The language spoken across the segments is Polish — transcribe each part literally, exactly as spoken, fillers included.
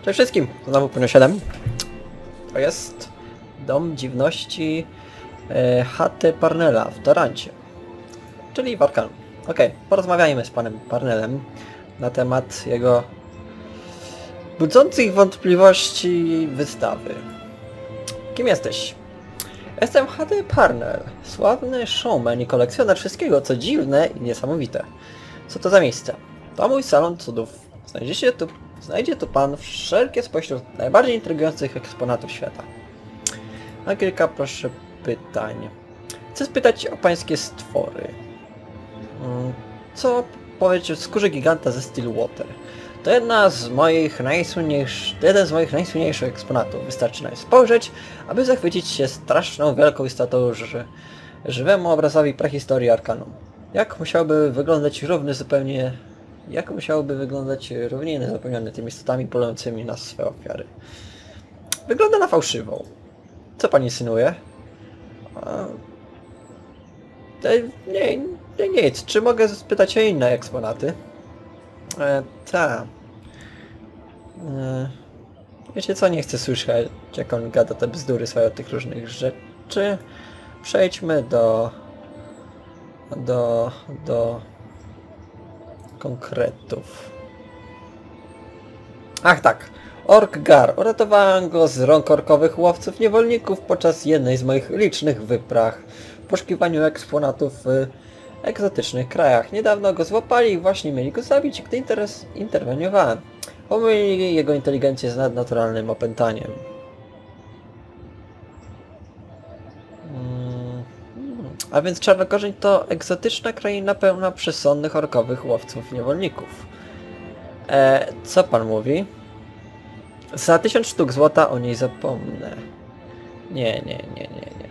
Cześć wszystkim, znowu Punio siedem. To jest Dom Dziwności e, chaty Parnella w Tarancie, czyli w Arcanum. Ok, porozmawiajmy z panem Parnellem na temat jego budzących wątpliwości wystawy. Kim jesteś? Jestem H D Parnell, sławny showman i kolekcjoner wszystkiego, co dziwne i niesamowite. Co to za miejsce? To mój salon cudów. Znajdziecie tu, znajdzie tu pan wszelkie spośród najbardziej intrygujących eksponatów świata. A kilka, proszę, pytań. Chcę spytać o pańskie stwory. Co powiedzieć o skórze giganta ze Stillwater? To jedna z moich najsłynniejszych, jeden z moich najsłynniejszych eksponatów. Wystarczy na nie spojrzeć, aby zachwycić się straszną, wielką istotą ży żywemu obrazowi prehistorii Arcanum. Jak musiałby wyglądać równy zupełnie... Jak musiałby wyglądać równiny zapełnione tymi istotami polującymi na swe ofiary? Wygląda na fałszywą. Co pani insynuuje? Nie, nie, nic. Czy mogę spytać o inne eksponaty? E, ta. E, wiecie co? Nie chcę słyszeć, jak on gada te bzdury swoje o tych różnych rzeczy. Przejdźmy do... do... do... konkretów. Ach tak. Ork Gar. Uratowałem go z rąk orkowych łowców niewolników podczas jednej z moich licznych wypraw w poszukiwaniu eksponatów w egzotycznych krajach. Niedawno go złapali i właśnie mieli go zabić, gdy interes interweniowałem. Pomylili jego inteligencję z nadnaturalnym opętaniem. Hmm. A więc Czarnokorzeń to egzotyczna kraina pełna przesądnych orkowych łowców niewolników. E, co pan mówi? Za tysiąc sztuk złota o niej zapomnę. Nie, nie, nie, nie, nie.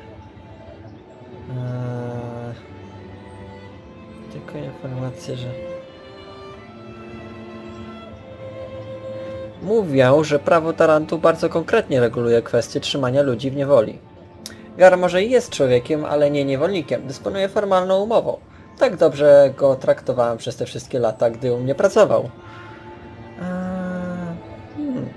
Eee, tylko informację, że... Mówią, że prawo Tarantu bardzo konkretnie reguluje kwestię trzymania ludzi w niewoli. Gar może i jest człowiekiem, ale nie niewolnikiem. Dysponuje formalną umową. Tak dobrze go traktowałem przez te wszystkie lata, gdy u mnie pracował. Eee, hmm.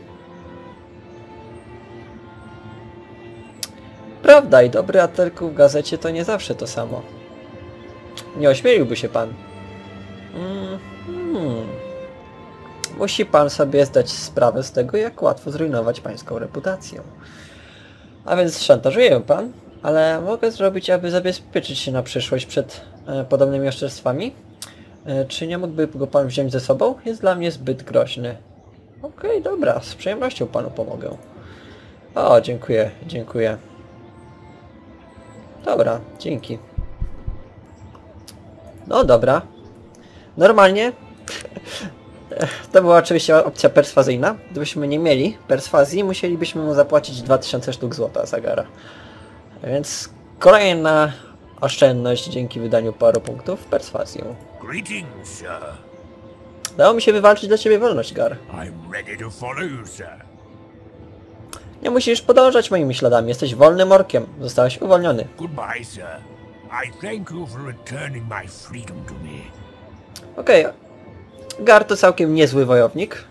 Prawda, i dobry artykuł w gazecie to nie zawsze to samo. Nie ośmieliłby się pan. Mm, hmm. Musi pan sobie zdać sprawę z tego, jak łatwo zrujnować pańską reputację. A więc szantażuje pan, ale mogę zrobić, aby zabezpieczyć się na przyszłość przed e, podobnymi oszczerstwami? E, czy nie mógłby go pan wziąć ze sobą? Jest dla mnie zbyt groźny. Okej, okay, dobra, z przyjemnością panu pomogę. O, dziękuję, dziękuję. Dobra, dzięki. No dobra. Normalnie to była oczywiście opcja perswazyjna. Gdybyśmy nie mieli perswazji, musielibyśmy mu zapłacić dwa tysiące sztuk złota za Gara. Więc kolejna oszczędność dzięki wydaniu paru punktów perswazją. Dało mi się wywalczyć dla ciebie wolność, Gar. Nie musisz podążać moimi śladami. Jesteś wolnym orkiem. Zostałeś uwolniony. Okej. Okay. Gar to całkiem niezły wojownik.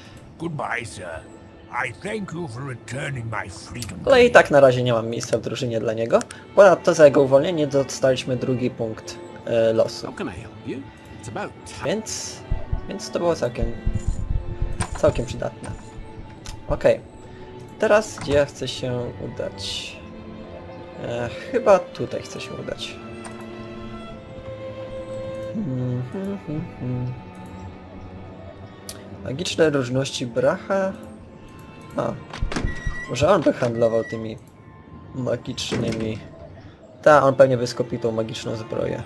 Ale i tak na razie nie mam miejsca w drużynie dla niego. Ponadto za jego uwolnienie dostaliśmy drugi punkt e, losu. Więc... Więc to było całkiem... całkiem przydatne. Okej. Okay. Teraz gdzie chcę się udać? E, chyba tutaj chcę się udać. Hmm, hmm, hmm, hmm. Magiczne różności Bracha... A. Może on by handlował tymi magicznymi... Ta, on pewnie by skopił tą magiczną zbroję.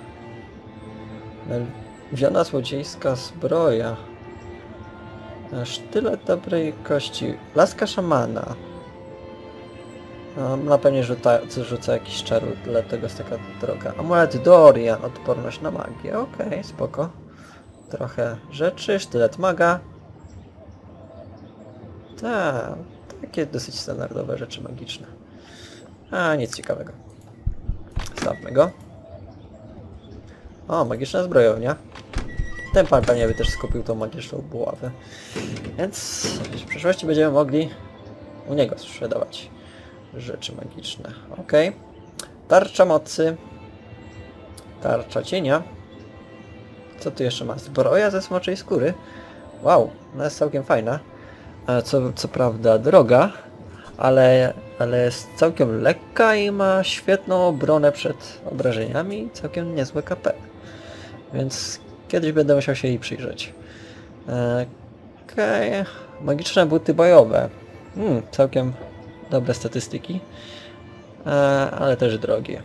Wiana złodziejska zbroja. Sztylet dobrej kości. Laska szamana. No, na pewno rzuca, rzuca jakiś czar, dlatego jest taka droga. Amulet Dorian, odporność na magię. Okej, okay, spoko. Trochę rzeczy, sztylet maga. Tak, takie dosyć standardowe rzeczy magiczne. A, nic ciekawego. Stawmy go. O, magiczna zbrojownia. ten pan pewnie by też skupił tą magiczną buławę. Więc w przyszłości będziemy mogli u niego sprzedawać rzeczy magiczne. Ok. Tarcza mocy. Tarcza cienia. Co tu jeszcze ma? Zbroja ze smoczej skóry. Wow, ona jest całkiem fajna. Co, co prawda droga, ale, ale jest całkiem lekka i ma świetną obronę przed obrażeniami i całkiem niezłe K P. Więc kiedyś będę musiał się jej przyjrzeć. Okej, okay. Magiczne buty bojowe. Hmm, całkiem dobre statystyki, ale też drogie.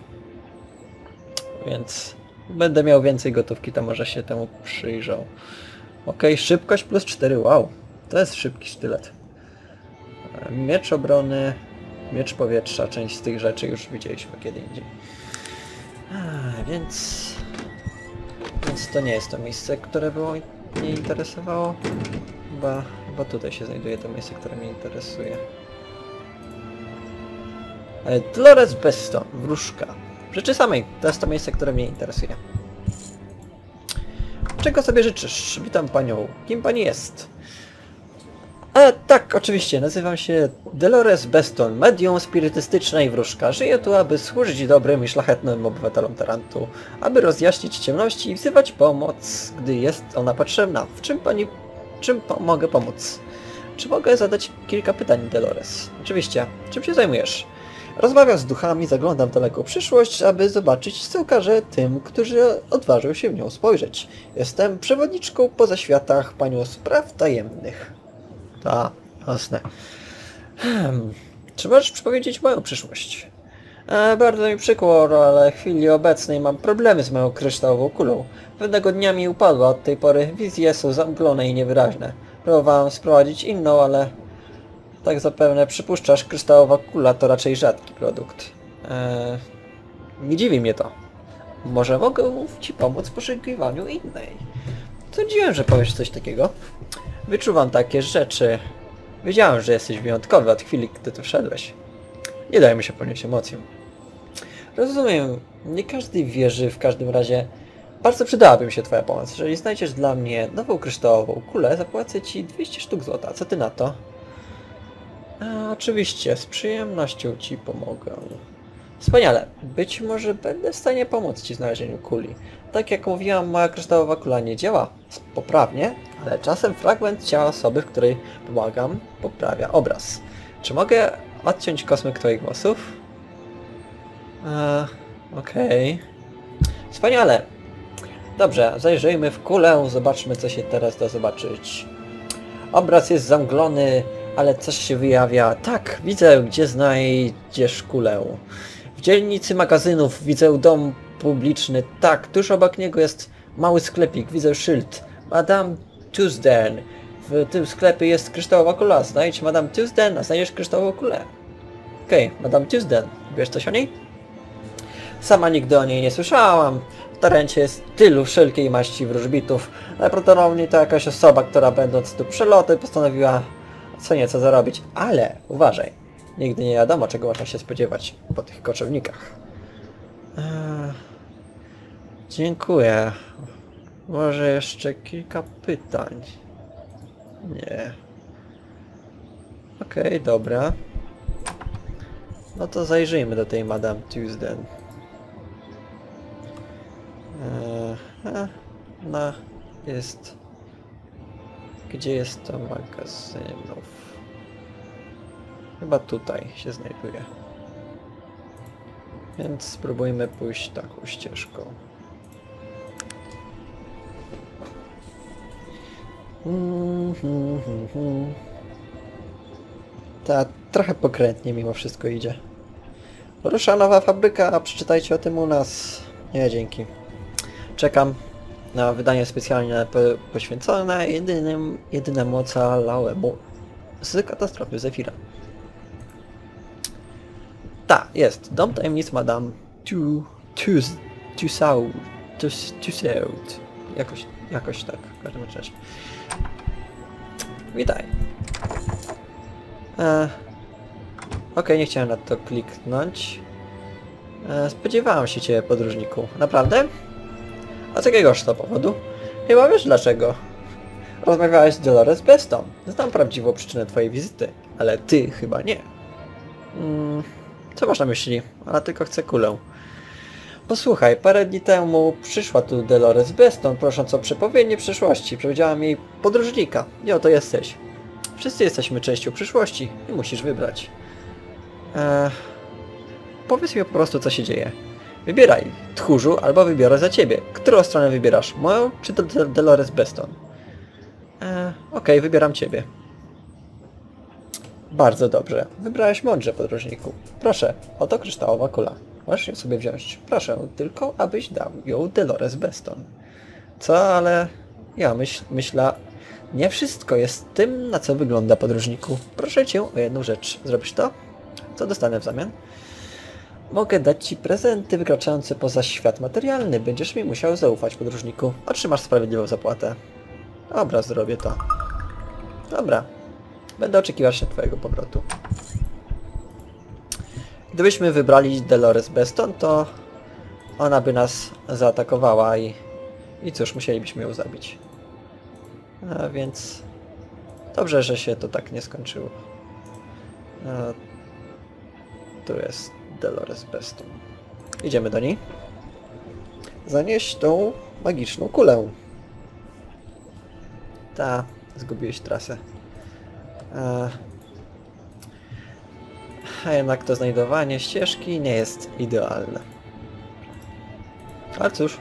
Więc będę miał więcej gotówki, to może się temu przyjrzał. Ok, szybkość plus cztery, wow. To jest szybki sztylet. Miecz obrony, miecz powietrza, część z tych rzeczy już widzieliśmy kiedy indziej. A, więc... Więc to nie jest to miejsce, które było mnie interesowało. Chyba, chyba tutaj się znajduje to miejsce, które mnie interesuje. Dolores Beston, wróżka. W rzeczy samej, to jest to miejsce, które mnie interesuje. Czego sobie życzysz? Witam panią. Kim pani jest? A tak, oczywiście, nazywam się Dolores Beston, medium spirytystyczna i wróżka. Żyję tu, aby służyć dobrym i szlachetnym obywatelom Tarantu, aby rozjaśnić ciemności i wzywać pomoc, gdy jest ona potrzebna. W czym pani... czym po mogę pomóc? Czy mogę zadać kilka pytań, Dolores? Oczywiście. Czym się zajmujesz? Rozmawiam z duchami, zaglądam w daleką przyszłość, aby zobaczyć, co ukaże tym, którzy odważą się w nią spojrzeć. Jestem przewodniczką po zaświatach, panią spraw tajemnych. Ta, jasne. Hmm. Czy możesz przypowiedzieć moją przyszłość? E, bardzo mi przykro, ale w chwili obecnej mam problemy z moją kryształową kulą. Pewnego dnia mi upadła, od tej pory wizje są zamglone i niewyraźne. Próbowałem sprowadzić inną, ale... Tak zapewne przypuszczasz, kryształowa kula to raczej rzadki produkt. Eee, nie dziwi mnie to. Może mogę ci pomóc w poszukiwaniu innej. Sądziłem, że powiesz coś takiego. Wyczuwam takie rzeczy. Wiedziałem, że jesteś wyjątkowy od chwili, gdy tu wszedłeś. Nie daj mi się ponieść emocjom. Rozumiem, nie każdy wierzy, w każdym razie bardzo przydałaby mi się twoja pomoc. Jeżeli znajdziesz dla mnie nową kryształową kulę, zapłacę ci dwieście sztuk złota. Co ty na to? A, oczywiście, z przyjemnością ci pomogę. Wspaniale. Być może będę w stanie pomóc ci w znalezieniu kuli. Tak jak mówiłam, moja kryształowa kula nie działa poprawnie, ale czasem fragment ciała osoby, w której pomagam, poprawia obraz. Czy mogę odciąć kosmyk twoich włosów? Eee, okej. Okay. Wspaniale. Dobrze, zajrzyjmy w kulę, zobaczmy, co się teraz da zobaczyć. Obraz jest zamglony, ale coś się wyjawia. Tak, widzę, gdzie znajdziesz kulę. W dzielnicy magazynów widzę dom publiczny. Tak, tuż obok niego jest mały sklepik. Widzę szyld. Madame Tuesden. W tym sklepie jest kryształowa kula. Znajdź Madame Tuesden, a znajdziesz kryształową kulę. Okej, okay, Madame Tuesden. Wiesz coś o niej? Sama nigdy o niej nie słyszałam. W Tarencie jest tylu wszelkiej maści wróżbitów. Najprawdopodobniej to jakaś osoba, która będąc tu przeloty postanowiła co nieco zarobić. Ale uważaj. Nigdy nie wiadomo, czego można się spodziewać po tych koczownikach. Eee, dziękuję. Może jeszcze kilka pytań. Nie. Okej, okay, dobra. No to zajrzyjmy do tej Madame Tuesden. Eee, no, jest... Gdzie jest to magazynów? Chyba tutaj się znajduje. Więc spróbujmy pójść taką ścieżką. Mm, hmm, hmm, hmm. Ta trochę pokrętnie mimo wszystko idzie. Rusza nowa fabryka, a przeczytajcie o tym u nas. Nie, dzięki. Czekam na wydanie specjalnie po poświęcone jedynym, jedynemu ocalałemu z katastrofy Zefira. Ta, jest. Dom tajemnic Madame Tu... Tus... Tussaud... Tus... Tussaud... Jakoś... Jakoś tak. W każdym razie. Witaj. E, Okej, okay, nie chciałem na to kliknąć. E, spodziewałem się cię, podróżniku. Naprawdę? A z jakiegoż to powodu? Chyba wiesz dlaczego. Rozmawiałeś z Dolores Beston. Znam prawdziwą przyczynę twojej wizyty, ale ty chyba nie. Hmm, co masz na myśli? Ona tylko chce kulę. Posłuchaj, parę dni temu przyszła tu Dolores Beston, prosząc o przepowiednię przyszłości. Powiedziałam jej podróżnika. I oto jesteś. Wszyscy jesteśmy częścią przyszłości i musisz wybrać. Eee, powiedz mi po prostu, co się dzieje. Wybieraj, tchórzu, albo wybiorę za ciebie. Którą stronę wybierasz? Moją czy Dolores Beston? Eee, Okej, okay, wybieram ciebie. Bardzo dobrze. Wybrałeś mądrze, podróżniku. Proszę, oto kryształowa kula. Możesz ją sobie wziąć. Proszę, tylko abyś dał ją Dolores Beston. Co, ale... Ja myśl, myślę... Nie wszystko jest tym, na co wygląda, podróżniku. Proszę cię o jedną rzecz. Zrobisz to? Co dostanę w zamian? Mogę dać ci prezenty wykraczające poza świat materialny. Będziesz mi musiał zaufać, podróżniku. Otrzymasz sprawiedliwą zapłatę. Dobra, zrobię to. Dobra. Będę oczekiwać się twojego powrotu. Gdybyśmy wybrali Dolores Beston, to ona by nas zaatakowała i... I cóż, musielibyśmy ją zabić. A więc... Dobrze, że się to tak nie skończyło. A... Tu jest Dolores Beston. Idziemy do niej. Zanieś tą magiczną kulę. Ta, zgubiłeś trasę. A... A jednak to znajdowanie ścieżki nie jest idealne. Ale cóż.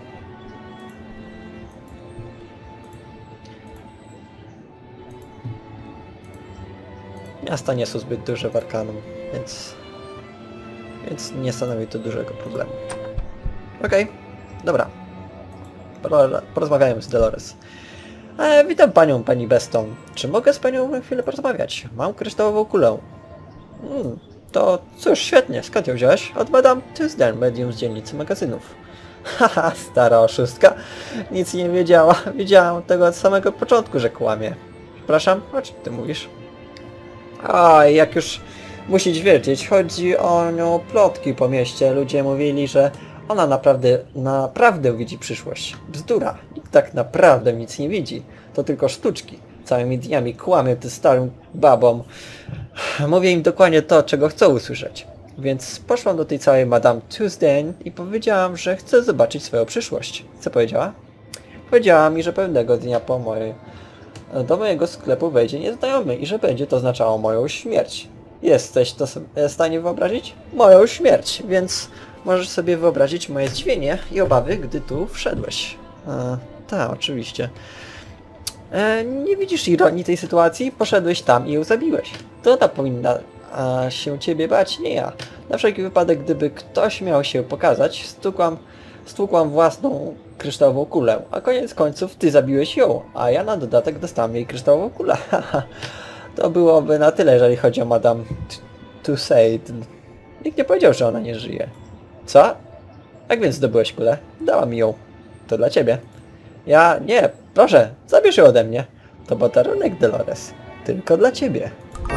Miasta nie są zbyt duże w Arcanum, więc... Więc nie stanowi to dużego problemu. Okej, okay, dobra. Porozmawiajmy z Dolores. E, witam panią, pani Beston. Czy mogę z panią na chwilę porozmawiać? Mam kryształową kulę. Hmm, to cóż, świetnie. Skąd ją wziąłeś? Od Madame Tuesday, medium z dzielnicy magazynów. Haha, stara oszustka. Nic nie wiedziała. Wiedziałam tego od samego początku, że kłamie. Przepraszam, o czym ty mówisz? Oj, jak już musisz wiedzieć, chodzi o nią plotki po mieście. Ludzie mówili, że ona naprawdę, naprawdę widzi przyszłość. Bzdura. Nikt tak naprawdę nic nie widzi. To tylko sztuczki. Całymi dniami kłamie tym starym babom. Mówię im dokładnie to, czego chcą usłyszeć. Więc poszłam do tej całej Madame Tuesday i powiedziałam, że chcę zobaczyć swoją przyszłość. Co powiedziała? Powiedziała mi, że pewnego dnia po mojej... do mojego sklepu wejdzie nieznajomy i że będzie to oznaczało moją śmierć. Jesteś to sobie w stanie wyobrazić? Moją śmierć, więc możesz sobie wyobrazić moje zdziwienie i obawy, gdy tu wszedłeś. E, tak, oczywiście. E, nie widzisz ironii tej sytuacji? Poszedłeś tam i ją zabiłeś. To ona powinna a, się ciebie bać, nie ja. Na wszelki wypadek, gdyby ktoś miał się pokazać, stukłam, stłukłam własną kryształową kulę, a koniec końców ty zabiłeś ją, a ja na dodatek dostałem jej kryształową kulę. To byłoby na tyle, jeżeli chodzi o Madame Tuesday. Nikt nie powiedział, że ona nie żyje. Co? Jak więc zdobyłeś kulę? Dała mi ją. To dla ciebie. Ja... nie, proszę, zabierz ją ode mnie. To podarunek, Dolores. Tylko dla ciebie.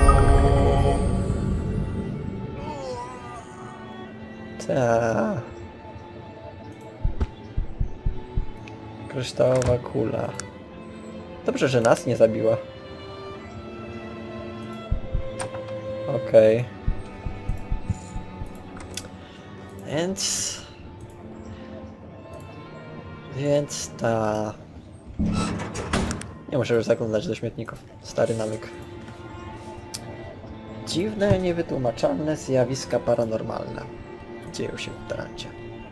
Ta. Kryształowa kula. Dobrze, że nas nie zabiła. Okej. Okay. Więc... Więc ta... Nie muszę już zaglądać do śmietników. Stary nawyk. Dziwne, niewytłumaczalne zjawiska paranormalne dzieją się w Tarancie.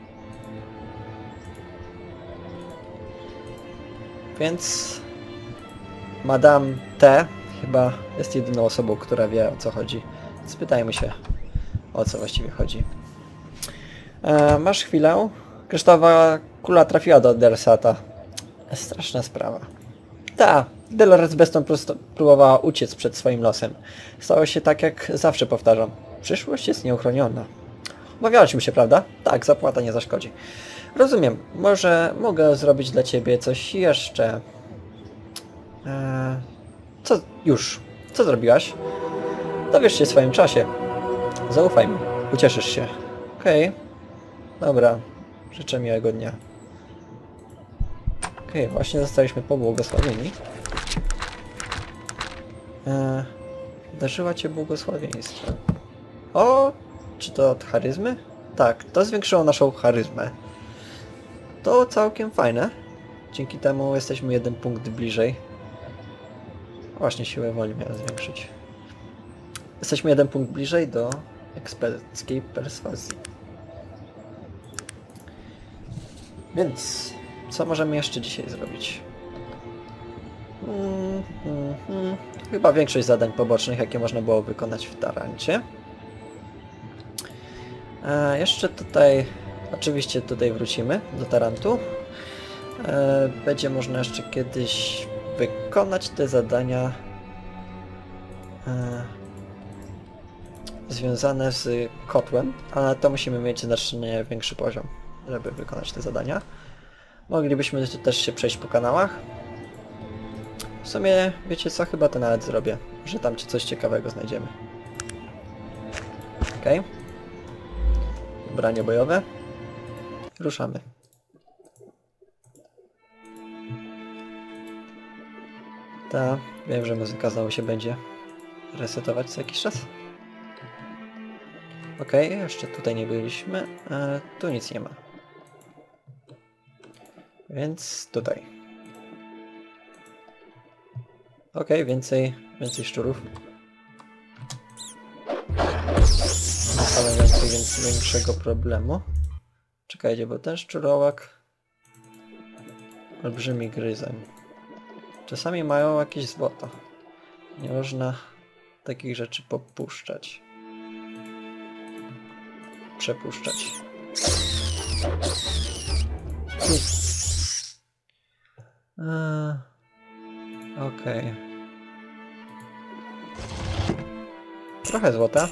Więc... Madame T chyba jest jedyną osobą, która wie, o co chodzi. Spytajmy się, o co właściwie chodzi. E, masz chwilę? Kryształowa kula trafiła do Dersata. Straszna sprawa. Ta, Dolores Beston prosto próbowała uciec przed swoim losem. Stało się tak, jak zawsze powtarzam. Przyszłość jest nieochroniona. Obawiałeś mi się, prawda? Tak, zapłata nie zaszkodzi. Rozumiem. Może mogę zrobić dla ciebie coś jeszcze. Eee, co? Już. Co zrobiłaś? Dowiesz się w swoim czasie. Zaufaj mi. Ucieszysz się. Okej. Okay. Dobra. Życzę miłego dnia. Okej, okay, właśnie zostaliśmy pobłogosławieni. Eee, Darzyła cię błogosławieństwem. O! Czy to od charyzmy? Tak, to zwiększyło naszą charyzmę. To całkiem fajne. Dzięki temu jesteśmy jeden punkt bliżej. Właśnie siłę woli miałem zwiększyć. Jesteśmy jeden punkt bliżej do eksperckiej perswazji. Więc co możemy jeszcze dzisiaj zrobić? Hmm, hmm, hmm. Chyba większość zadań pobocznych, jakie można było wykonać w Tarancie. A jeszcze tutaj, oczywiście tutaj wrócimy do Tarantu. E, będzie można jeszcze kiedyś wykonać te zadania e, związane z kotłem, ale to musimy mieć znacznie większy poziom, żeby wykonać te zadania. Moglibyśmy też się przejść po kanałach. W sumie, wiecie co, chyba to nawet zrobię, że tam coś ciekawego znajdziemy. Okej. Okay. Ubranie bojowe. Ruszamy. Ta, wiem, że muzyka znowu się będzie resetować co jakiś czas. Okej, okay, jeszcze tutaj nie byliśmy. E, tu nic nie ma. Więc tutaj. Okej, okay, więcej, więcej szczurów. Ale więcej, więc większego problemu. Czekajcie, bo ten szczurołak... Olbrzymi gryzeń. Czasami mają jakieś złoto. Nie można takich rzeczy popuszczać. Przepuszczać. Eee, Okej. Okay. Trochę złota.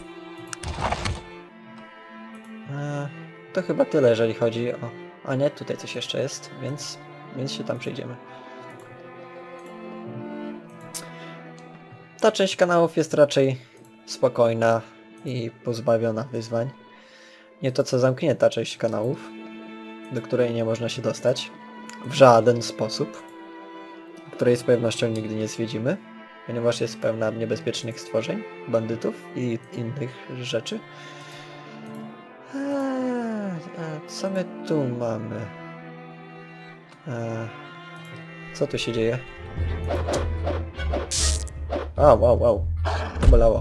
Eee, to chyba tyle, jeżeli chodzi o... A nie, tutaj coś jeszcze jest, więc, więc się tam przejdziemy. Ta część kanałów jest raczej spokojna i pozbawiona wyzwań. Nie to co zamknięta część kanałów, do której nie można się dostać w żaden sposób, której z pewnością nigdy nie zwiedzimy, ponieważ jest pełna niebezpiecznych stworzeń, bandytów i innych rzeczy. Eee, a co my tu mamy? Eee, co tu się dzieje? A, wow, wow. To bolało.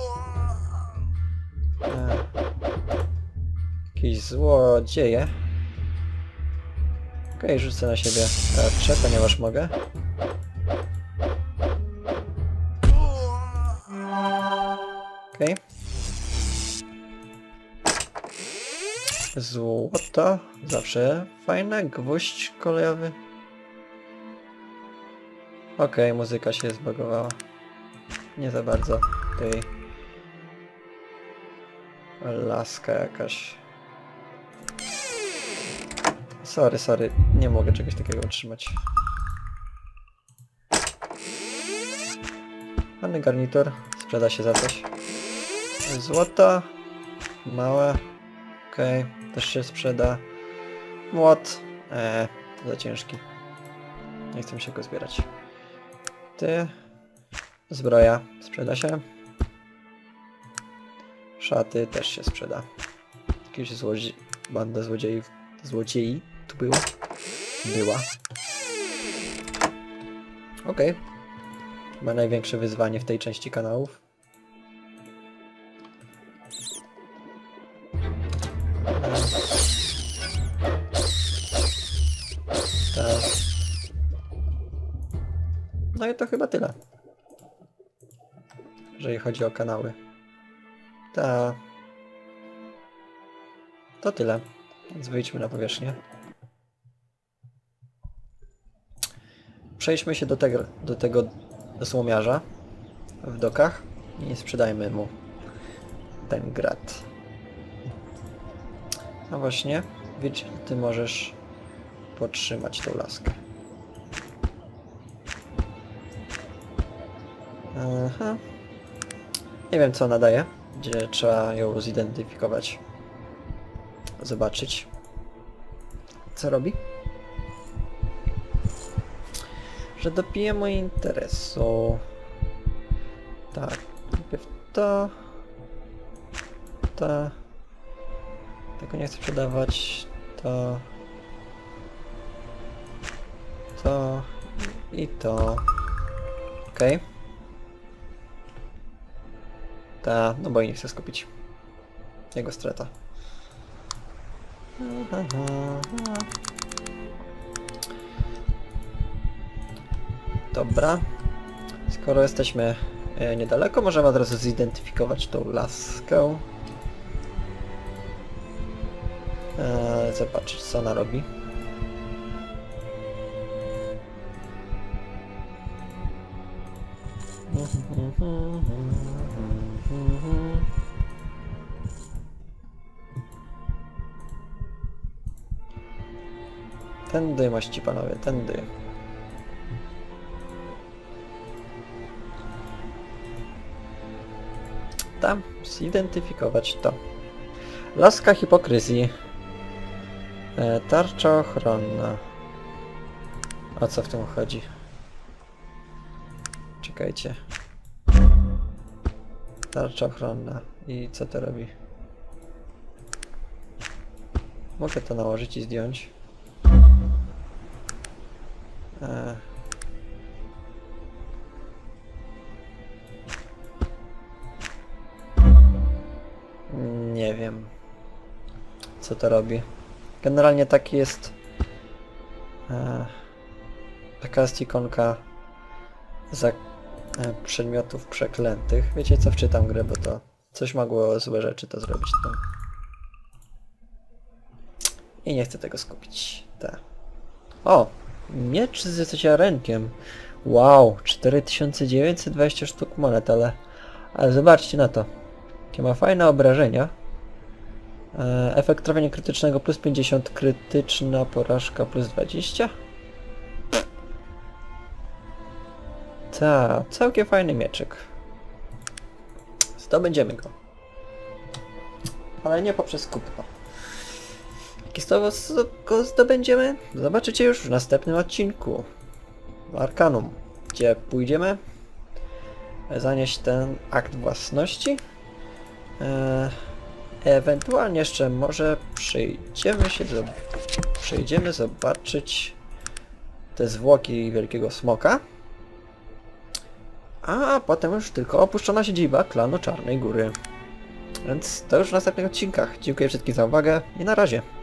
Eee, jakieś złodzieje. Okej, okay, rzucę na siebie tarczę, ponieważ mogę. Okej. Okay. Złoto. Zawsze fajne. Gwóźdź kolejowy. Okej, okay, muzyka się zbagowała. Nie za bardzo. Tutaj... laska jakaś. Sorry, sorry. Nie mogę czegoś takiego utrzymać. Ładny garnitur. Sprzeda się za coś. Złoto. Małe. Okej. Okay. Też się sprzeda. Młot. Eee, za ciężki. Nie chcę się go zbierać. Ty. Zbroja. Sprzeda się. Szaty też się sprzeda. Jakieś złodzie... banda złodziei. Złodziei. Tu było? Była. Okej. Okay. Ma największe wyzwanie w tej części kanałów. Tak. No i to chyba tyle. Jeżeli chodzi o kanały. Ta. To tyle. Więc wyjdźmy na powierzchnię. Przejdźmy się do tego, do tego złomiarza w dokach i sprzedajmy mu ten grat. No właśnie, widzisz, ty możesz podtrzymać tą laskę. Aha. Nie wiem co ona daje, gdzie trzeba ją zidentyfikować. Zobaczyć co robi. że dopiję mój interesu. Tak, najpierw to... To... Tego nie chcę sprzedawać. To... To... I to... Okej. Okay. Ta, no bo i nie chcę skupić. Jego strata. Dobra. Skoro jesteśmy e, niedaleko, możemy od razu zidentyfikować tą laskę. E, zobaczyć, co ona robi. Tędy, mości panowie, tędy. Tam, zidentyfikować to. Laska hipokryzji. E, tarcza ochronna. O co w tym chodzi? Czekajcie. Tarcza ochronna. I co to robi? Mogę to nałożyć i zdjąć. E. Nie wiem, co to robi. Generalnie taki jest... E, taka jest ikonka za e, przedmiotów przeklętych. Wiecie co, wczytam grę, bo to coś mogło złe rzeczy to zrobić. To. I nie chcę tego skupić. Te. O! Miecz z ziarenkiem. Wow! cztery tysiące dziewięćset dwadzieścia sztuk monet, ale... Ale zobaczcie na to. Jakie ma fajne obrażenia. E, efekt trafienia krytycznego plus pięćdziesiąt, krytyczna porażka plus dwadzieścia. Ta, całkiem fajny mieczyk. Zdobędziemy go. Ale nie poprzez kupno. Jak go zdobędziemy? Zobaczycie już w następnym odcinku. Arkanum, gdzie pójdziemy zanieść ten akt własności. E, ewentualnie jeszcze może przyjdziemy się do, przyjdziemy zobaczyć te zwłoki wielkiego smoka. A potem już tylko opuszczona siedziba klanu Czarnej Góry. Więc to już w następnych odcinkach. Dziękuję wszystkim za uwagę i na razie.